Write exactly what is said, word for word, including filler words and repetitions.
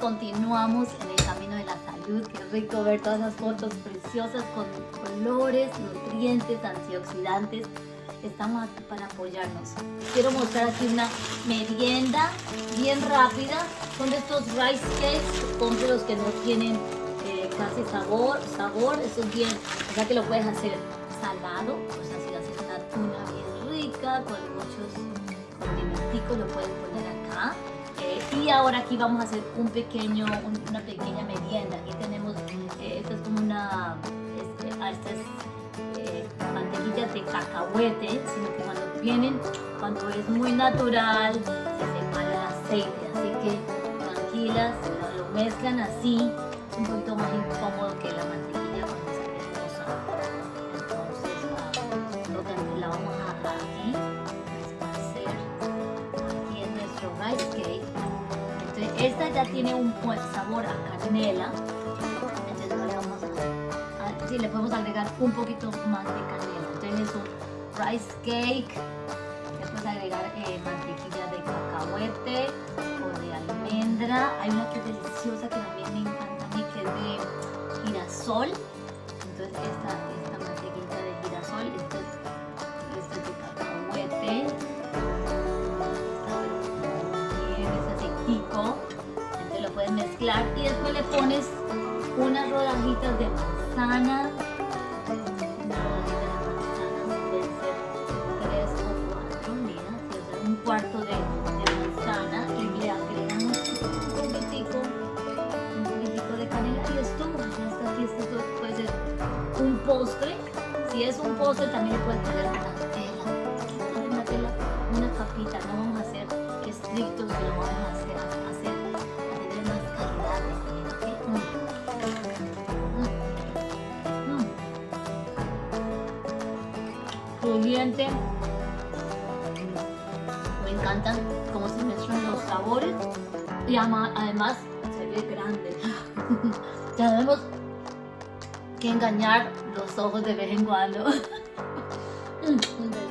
continuamos en el camino de la salud. Qué rico ver todas esas fotos preciosas con colores, nutrientes, antioxidantes. Estamos aquí para apoyarnos. Quiero mostrar aquí una merienda bien rápida. Son de estos rice cakes. Compre los que no tienen eh, casi sabor, sabor, eso es bien. O sea que lo puedes hacer salado, o sea, si haces una tuna bien rica con muchos condimenticos, lo puedes poner acá. Eh, y ahora aquí vamos a hacer un pequeño, un, una pequeña merienda. Aquí tenemos, eh, esto es como una, este, ah, esta es eh, mantequilla de cacahuete, sino que cuando vienen, cuando es muy natural, se separa el aceite. Así que tranquilas, lo, lo mezclan así, es un poquito más incómodo que la mantequilla cuando es cremosa. Entonces, ah, lo que la vamos a dejar aquí, esparcer aquí en nuestro rice cake. Entonces, esta ya tiene un buen sabor a canela. Entonces, le vamos a, a, sí, le podemos agregar un poquito más de canela. Entonces, es un rice cake. Después agregar eh, mantequilla de cacahuete o de almendra. Hay una que es deliciosa que también me encanta a mí, que es de girasol. Entonces esta, esta mantequilla de girasol, este, este es de cacahuete. Bien, ese aceitico. Entonces lo puedes mezclar y después le pones unas rodajitas de manzana. Un cuarto de, de manzana y le agregamos un poquitico, un poquitico de canela y esto, ya está aquí, esto puede ser un postre. Si es un postre también le puedes poner una tela, una tela, una capita. No vamos a ser estrictos, pero vamos a hacer, a hacer, a tener más calidad de comida, ¿okay? mm. Mm. Crujiente. Me encantan cómo se mezclan los sabores y además se ve grande. Tenemos que engañar los ojos de vez en cuando.